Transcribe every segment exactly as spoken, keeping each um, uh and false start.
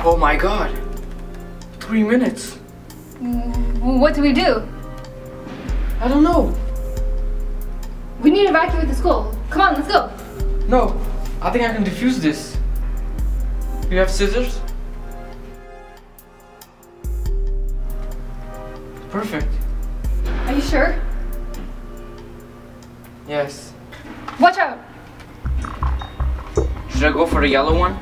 Oh my god. Three minutes. W what do we do? I don't know. We need to evacuate the school. Come on, let's go. No, I think I can defuse this. You have scissors? Perfect. Are you sure? Yes. Watch out. Should I go for the yellow one?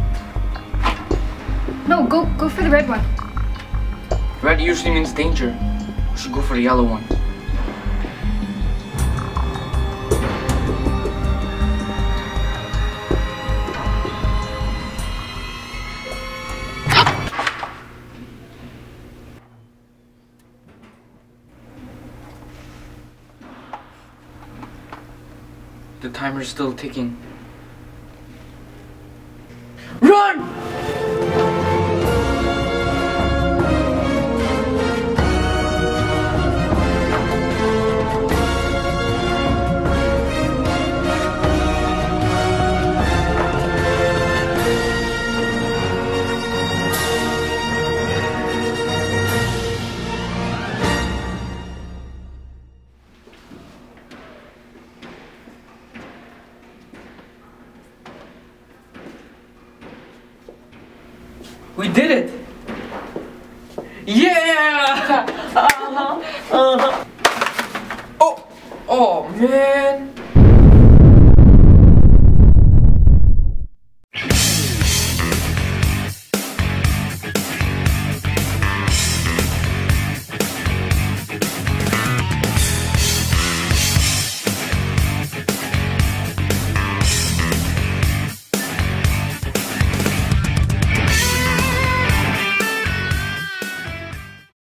No, go go for the red one. Red usually means danger. We should go for the yellow one. The timer's still ticking. Run! We did it! Yeah! Uh-huh. Uh-huh. Oh! Oh man!